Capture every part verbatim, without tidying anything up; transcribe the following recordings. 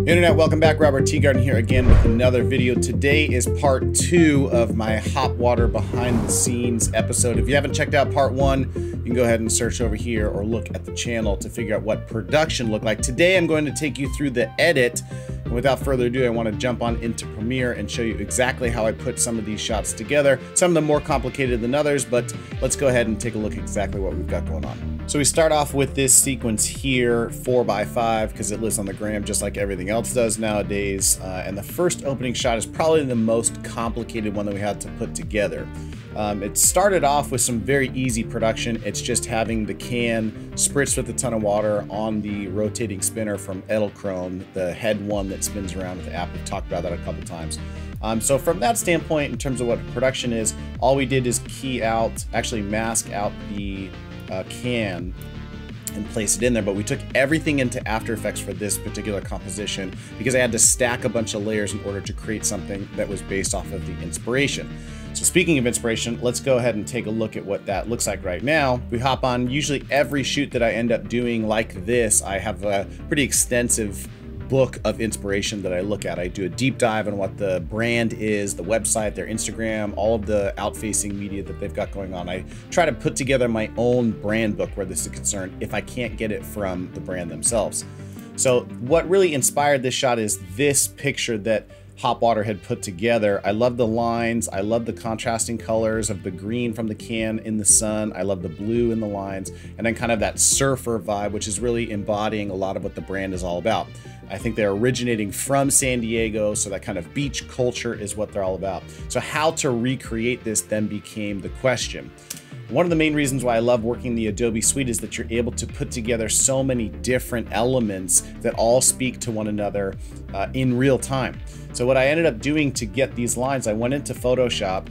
Internet, welcome back. Robert Teegarden here again with another video. Today is part two of my HopWtr behind the scenes episode. If you haven't checked out part one, you can go ahead and search over here or look at the channel to figure out what production looked like. Today I'm going to take you through the edit. And without further ado, I want to jump on into Premiere and show you exactly how I put some of these shots together. Some of them more complicated than others, but let's go ahead and take a look at exactly what we've got going on. So we start off with this sequence here, four by five, because it lives on the gram just like everything else does nowadays. Uh, and the first opening shot is probably the most complicated one that we had to put together. Um, it started off with some very easy production. It's just having the can spritzed with a ton of water on the rotating spinner from Edelkrone, the head one that spins around with the app. We've talked about that a couple times. Um, so from that standpoint, in terms of what production is, all we did is key out, actually mask out the uh, can and place it in there, but we took everything into After Effects for this particular composition because I had to stack a bunch of layers in order to create something that was based off of the inspiration. So speaking of inspiration, let's go ahead and take a look at what that looks like right now. We hop on usually every shoot that I end up doing like this. I have a pretty extensive book of inspiration that I look at. I do a deep dive on what the brand is, the website, their Instagram, all of the out-facing media that they've got going on. I try to put together my own brand book where this is concerned if I can't get it from the brand themselves. So what really inspired this shot is this picture that HopWtr had put together. I love the lines. I love the contrasting colors of the green from the can in the sun. I love the blue in the lines, and then kind of that surfer vibe, which is really embodying a lot of what the brand is all about. I think they're originating from San Diego, so that kind of beach culture is what they're all about. So how to recreate this then became the question. One of the main reasons why I love working the Adobe suite is that you're able to put together so many different elements that all speak to one another uh, in real time. So what I ended up doing to get these lines, I went into Photoshop,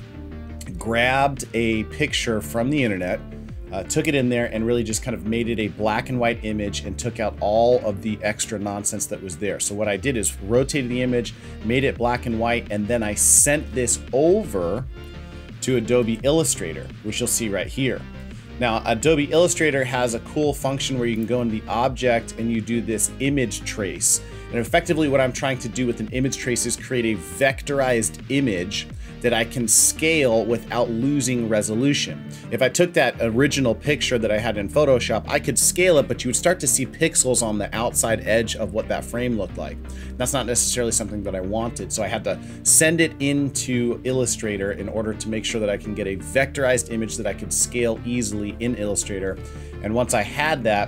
grabbed a picture from the internet, uh, took it in there and really just kind of made it a black and white image and took out all of the extra nonsense that was there. So what I did is rotated the image, made it black and white, and then I sent this over to Adobe Illustrator, which you'll see right here. Now, Adobe Illustrator has a cool function where you can go in the object and you do this image trace. And effectively what I'm trying to do with an image trace is create a vectorized image that I can scale without losing resolution. If I took that original picture that I had in Photoshop, I could scale it, but you would start to see pixels on the outside edge of what that frame looked like. That's not necessarily something that I wanted, so I had to send it into Illustrator in order to make sure that I can get a vectorized image that I could scale easily in Illustrator. And once I had that,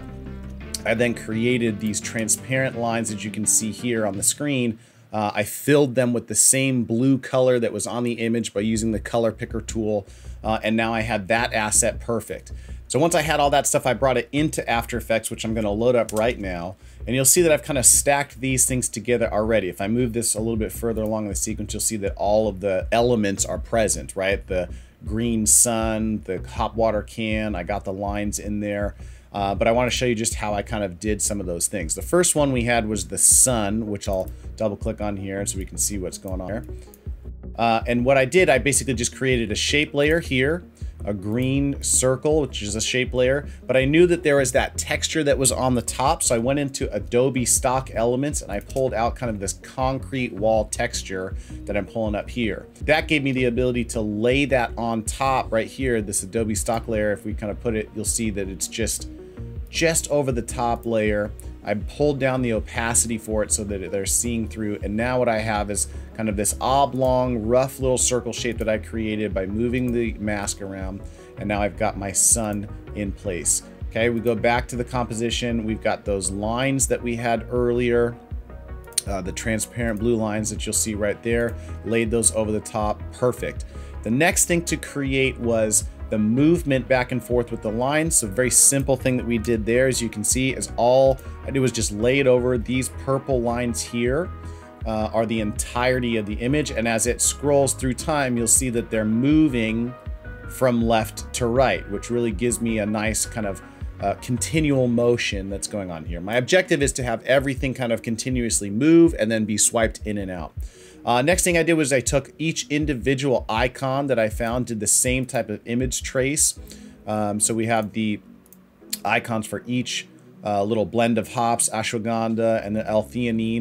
I then created these transparent lines that you can see here on the screen. Uh, I filled them with the same blue color that was on the image by using the color picker tool. Uh, and now I had that asset perfect. So once I had all that stuff, I brought it into After Effects, which I'm gonna load up right now. And you'll see that I've kind of stacked these things together already. If I move this a little bit further along the sequence, you'll see that all of the elements are present, right? The green sun, the HopWtr can, I got the lines in there. Uh, but I want to show you just how I kind of did some of those things. The first one we had was the sun, which I'll double click on here so we can see what's going on here. Uh, and what I did, I basically just created a shape layer here, a green circle, which is a shape layer, but I knew that there was that texture that was on the top, so I went into Adobe stock elements and I pulled out kind of this concrete wall texture that I'm pulling up here. That gave me the ability to lay that on top right here, this Adobe stock layer. If we kind of put it, you'll see that it's just just over the top layer. I pulled down the opacity for it so that they're seeing through, and now what I have is kind of this oblong, rough little circle shape that I created by moving the mask around, and now I've got my sun in place. Okay, we go back to the composition. We've got those lines that we had earlier, uh, the transparent blue lines that you'll see right there, laid those over the top, perfect. The next thing to create was the movement back and forth with the lines. So a very simple thing that we did there, as you can see, is all I did was just lay it over. These purple lines here uh, are the entirety of the image. And as it scrolls through time, you'll see that they're moving from left to right, which really gives me a nice kind of uh, continual motion that's going on here. My objective is to have everything kind of continuously move and then be swiped in and out. Uh, next thing I did was I took each individual icon that I found, did the same type of image trace. Um, so we have the icons for each uh, little blend of hops, ashwagandha, and the L-theanine.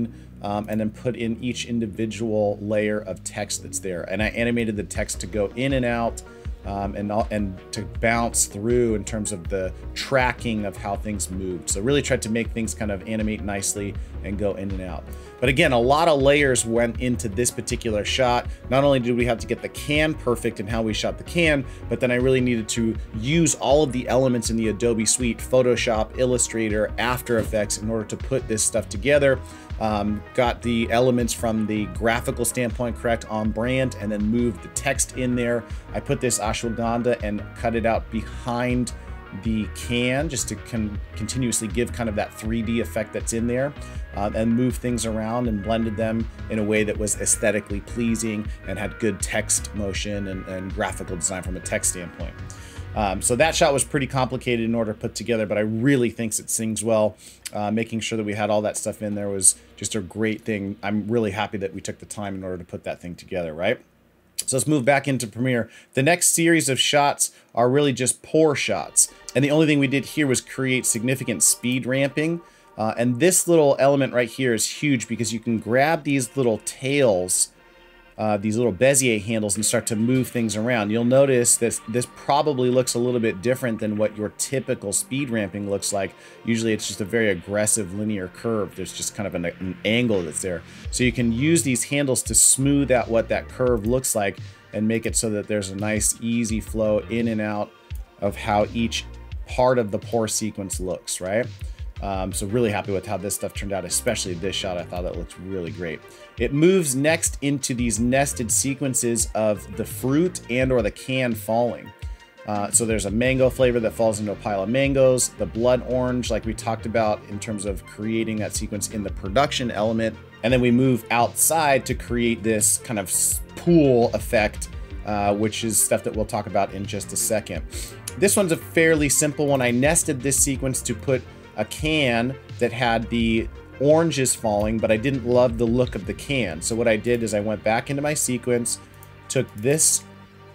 um, and then put in each individual layer of text that's there. And I animated the text to go in and out, Um, and, and to bounce through in terms of the tracking of how things moved. So really tried to make things kind of animate nicely and go in and out. But again, a lot of layers went into this particular shot. Not only did we have to get the can perfect in how we shot the can, but then I really needed to use all of the elements in the Adobe suite, Photoshop, Illustrator, After Effects, in order to put this stuff together. Um, got the elements from the graphical standpoint correct, on brand, and then moved the text in there. I put this ashwagandha and cut it out behind the can just to con continuously give kind of that three D effect that's in there, uh, and move things around and blended them in a way that was aesthetically pleasing and had good text motion and, and graphical design from a text standpoint. Um, so that shot was pretty complicated in order to put together, but I really think it sings well. Uh, making sure that we had all that stuff in there was just a great thing. I'm really happy that we took the time in order to put that thing together, right? So let's move back into Premiere. The next series of shots are really just pour shots. And the only thing we did here was create significant speed ramping. Uh, and this little element right here is huge because you can grab these little tails, Uh, these little Bezier handles, and start to move things around. You'll notice that this probably looks a little bit different than what your typical speed ramping looks like. Usually it's just a very aggressive linear curve. There's just kind of an, an angle that's there. So you can use these handles to smooth out what that curve looks like and make it so that there's a nice easy flow in and out of how each part of the pour sequence looks, right? Um, so really happy with how this stuff turned out, especially this shot. I thought that looked really great. It moves next into these nested sequences of the fruit and or the can falling. Uh, so there's a mango flavor that falls into a pile of mangoes, the blood orange, like we talked about in terms of creating that sequence in the production element. And then we move outside to create this kind of pool effect, uh, which is stuff that we'll talk about in just a second. This one's a fairly simple one. I nested this sequence to put a can that had the oranges falling, but I didn't love the look of the can. So what I did is I went back into my sequence, took this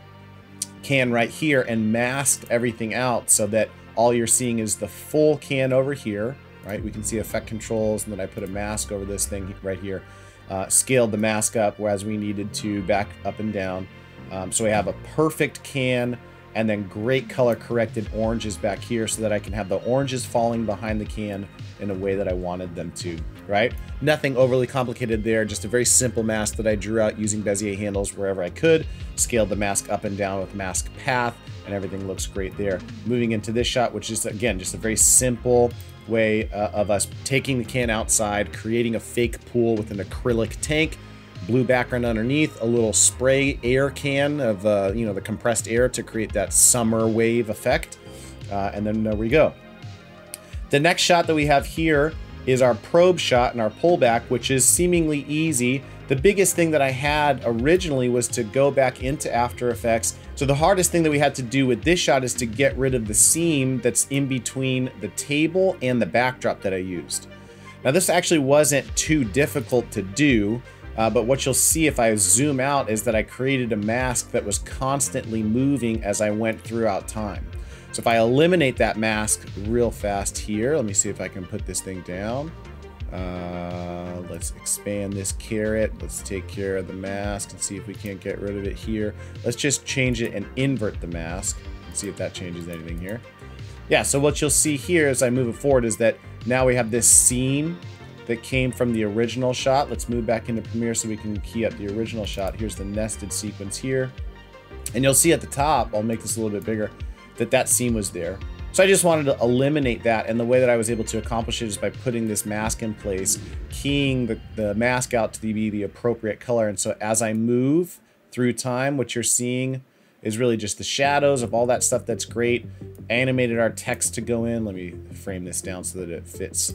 can right here and masked everything out so that all you're seeing is the full can over here, right? We can see effect controls, and then I put a mask over this thing right here. Uh, scaled the mask up as we needed to, back up and down. Um, so we have a perfect can, and then great color corrected oranges back here so that I can have the oranges falling behind the can in a way that I wanted them to, right? Nothing overly complicated there, just a very simple mask that I drew out using Bezier handles wherever I could, scaled the mask up and down with mask path, and everything looks great there. Moving into this shot, which is, again, just a very simple way uh, of us taking the can outside, creating a fake pool with an acrylic tank, blue background underneath, a little spray air can of uh, you know, the compressed air to create that summer wave effect, uh, and then there we go. The next shot that we have here is our probe shot and our pullback, which is seemingly easy. The biggest thing that I had originally was to go back into After Effects. So the hardest thing that we had to do with this shot is to get rid of the seam that's in between the table and the backdrop that I used. Now this actually wasn't too difficult to do. Uh, but what you'll see if I zoom out is that I created a mask that was constantly moving as I went throughout time. So if I eliminate that mask real fast here, let me see if I can put this thing down. Uh, let's expand this caret. Let's take care of the mask and see if we can't get rid of it here. Let's just change it and invert the mask and see if that changes anything here. Yeah, so what you'll see here as I move it forward is that now we have this seam that came from the original shot. Let's move back into Premiere so we can key up the original shot. Here's the nested sequence here. And you'll see at the top, I'll make this a little bit bigger, that that seam was there. So I just wanted to eliminate that, and the way that I was able to accomplish it is by putting this mask in place, keying the, the mask out to be the appropriate color. And so as I move through time, what you're seeing is really just the shadows of all that stuff that's great. Animated our text to go in. Let me frame this down so that it fits.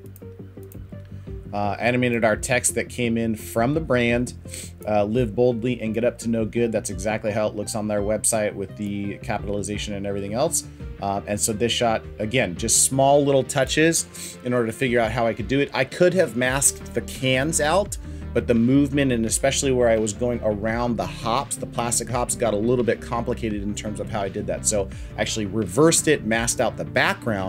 Uh, animated our text that came in from the brand, uh, live boldly and get up to no good. That's exactly how it looks on their website with the capitalization and everything else. Um, and so this shot, again, just small little touches in order to figure out how I could do it. I could have masked the cans out, but the movement, and especially where I was going around the hops, the plastic hops, got a little bit complicated in terms of how I did that. So I actually reversed it, masked out the background,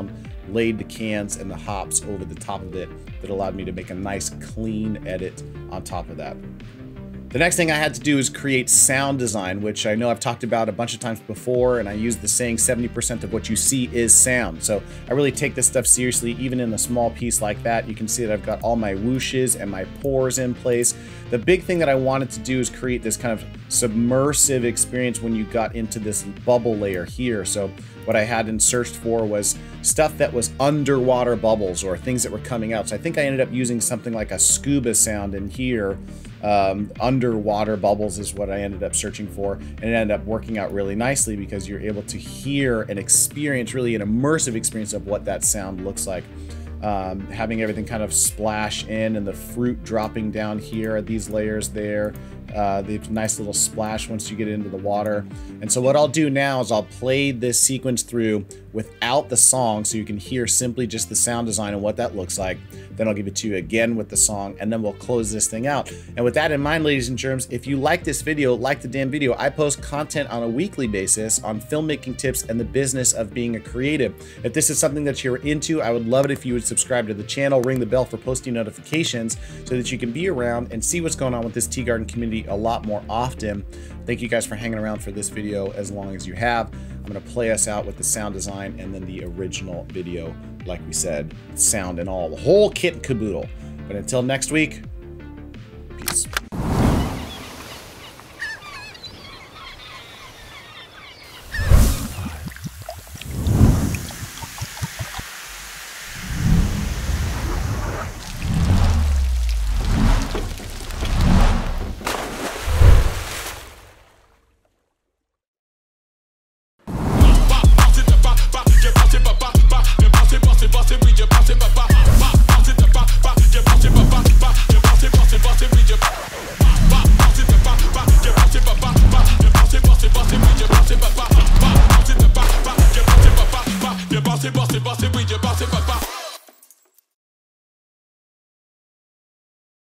laid the cans and the hops over the top of it that allowed me to make a nice clean edit on top of that. The next thing I had to do is create sound design, which I know I've talked about a bunch of times before, and I use the saying seventy percent of what you see is sound. So I really take this stuff seriously, even in a small piece like that. You can see that I've got all my whooshes and my pores in place. The big thing that I wanted to do is create this kind of submersive experience when you got into this bubble layer here. So what I had and searched for was stuff that was underwater bubbles or things that were coming out. So I think I ended up using something like a scuba sound in here. Um, underwater bubbles is what I ended up searching for, and it ended up working out really nicely because you're able to hear and experience really an immersive experience of what that sound looks like. Um, having everything kind of splash in and the fruit dropping down here, these layers there, uh, the nice little splash once you get into the water. And so what I'll do now is I'll play this sequence through without the song so you can hear simply just the sound design and what that looks like. Then I'll give it to you again with the song, and then we'll close this thing out. And with that in mind, ladies and germs, if you like this video, like the damn video, I post content on a weekly basis on filmmaking tips and the business of being a creative. If this is something that you're into, I would love it if you would subscribe to the channel, ring the bell for posting notifications so that you can be around and see what's going on with this Teegarden community a lot more often. Thank you guys for hanging around for this video as long as you have. I'm going to play us out with the sound design and then the original video, like we said, sound and all, the whole kit and caboodle. But until next week,